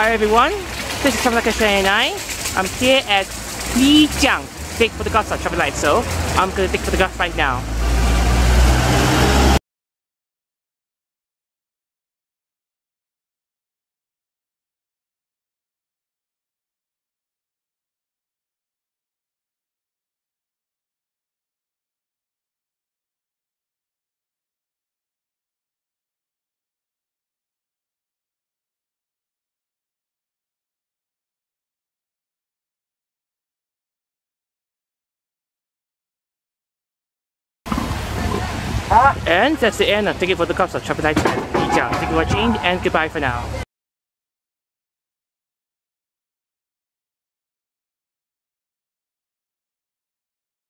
Hi everyone, this is Traffic Light 29. I'm here at Lijiang to take photographs of traffic lights, so I'm going to take photographs right now. And that's the end of taking photographs of traffic lights at Lijiang. Thank you for watching and goodbye for now.